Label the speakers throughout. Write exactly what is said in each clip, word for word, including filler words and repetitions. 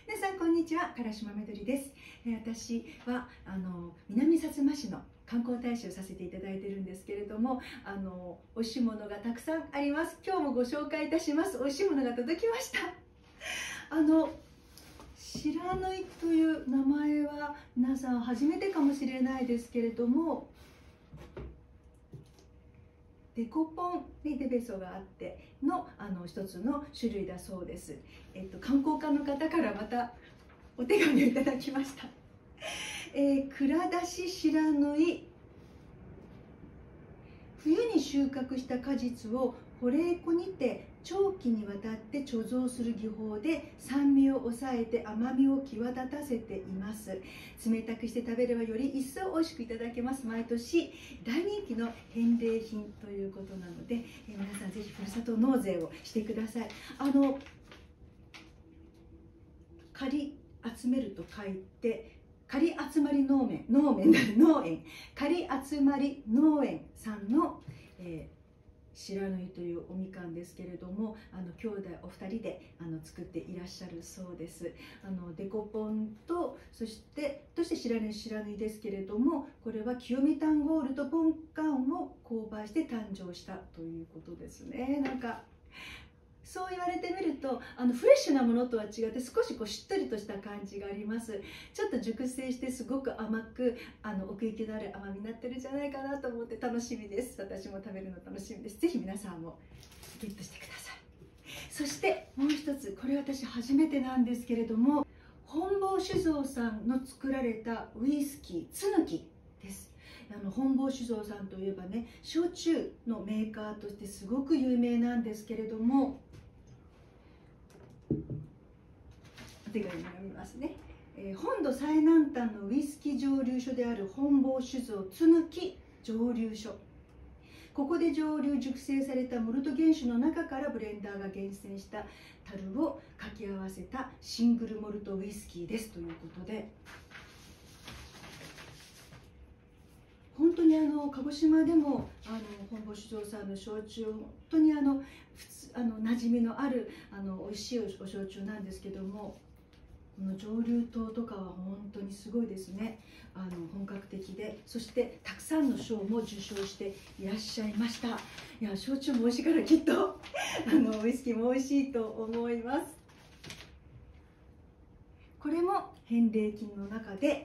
Speaker 1: 皆さんこんにちは、唐島めどりです。私はあの南薩摩市の観光大使をさせていただいているんですけれども、あの美味しいものがたくさんあります。今日もご紹介いたします。美味しいものが届きました。あの白縫いという名前は皆さん初めてかもしれないですけれども、デコポンにデベソがあってのあの一つの種類だそうです。えっと、観光課の方からまたお手紙をいただきました。えー、蔵出し白縫い、冬に収穫した果実を保冷庫にて長期にわたって貯蔵する技法で酸味を抑えて甘みを際立たせています。冷たくして食べればより一層美味しくいただけます。毎年大人気の返礼品ということなので、え皆さんぜひふるさと納税をしてください。あの借り集めると書いて借り集まり農園農園農園借り集まり農園さんの、えー白縫いというおみかんですけれども、あの兄弟お二人であの作っていらっしゃるそうです。あのデコポンとそしてとして白縫い白縫いですけれども、これは清見タンゴールとポンカンを交配して誕生したということですね。なんかそう言われてみると、あのフレッシュなものとは違って少しこうしっとりとした感じがあります。ちょっと熟成してすごく甘くあの奥行きのある甘みになってるんじゃないかなと思って楽しみです。私も食べるの楽しみです。ぜひ皆さんもゲットしてください。そしてもう一つ、これ私初めてなんですけれども、本坊酒造さんの作られたウイスキーつぬきです。あの本坊酒造さんといえばね、焼酎のメーカーとしてすごく有名なんですけれども、お手紙読みますね。えー、本土最南端のウイスキー蒸留所である本坊酒造つぬき蒸留所、ここで蒸留熟成されたモルト原酒の中からブレンダーが厳選した樽を掛け合わせたシングルモルトウイスキーですということで、本当にあの鹿児島でもあの本坊酒造さんの焼酎、本当にあの普通あの馴染みのあるあの美味しいお焼酎なんですけども、この蒸留糖とかは本当にすごいですね。あの本格的で、そしてたくさんの賞も受賞していらっしゃいました。いや、焼酎も美味しいからきっとあのウイスキーも美味しいと思います。これも返礼品の中で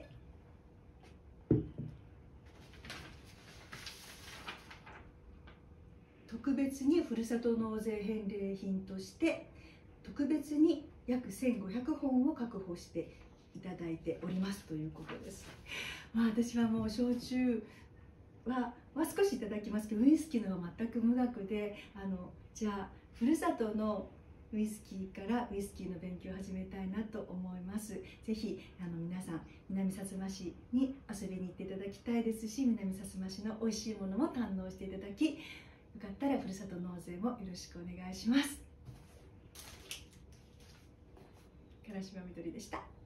Speaker 1: 特別にふるさと納税返礼品として特別に約せんごひゃくほんを確保していただいておりますということです。まあ、私はもう焼酎は、は少しいただきますけど、ウイスキーのは全く無学で、あのじゃあふるさとのウイスキーからウイスキーの勉強を始めたいなと思います。ぜひあの皆さん南薩摩市に遊びに行っていただきたいですし、南薩摩市の美味しいものも堪能していただき、よかったらふるさと納税もよろしくお願いします。唐島みどりでした。